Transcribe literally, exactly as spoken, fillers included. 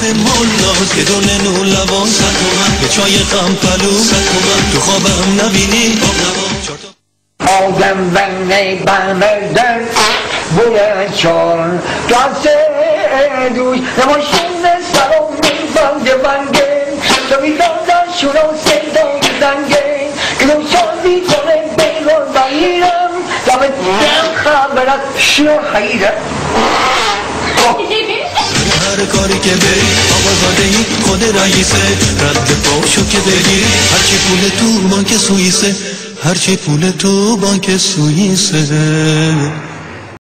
ملاز یه دونه نور لبان صد تومن یه چای غم پلو صد تومن تو خوابم نبینی آدم بنده بندن بلند چون دسته دوش نماشین سلام میبنده بنده تو میداندن شروع سیدان زنگه که دو شادی کنه بیرون بگیرم دمت دم خبرت شو خیره هر کاری که بری آقازاده ای خود رئیسه رد پاشو که بگیری هرچی پول تو بانک سوئیسه هرچی پول تو بانک سوئیسه